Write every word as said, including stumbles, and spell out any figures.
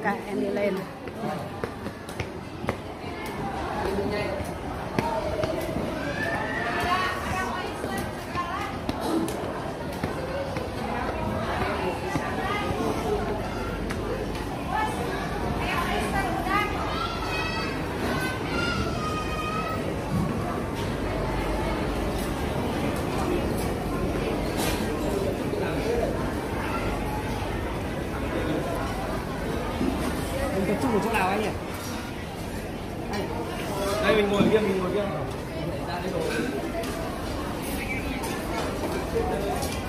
cả em đi lên. Mình tập trung ở chỗ nào anh nhỉ? Đây mình ngồi kia, mình ngồi kia. Ra đây rồi.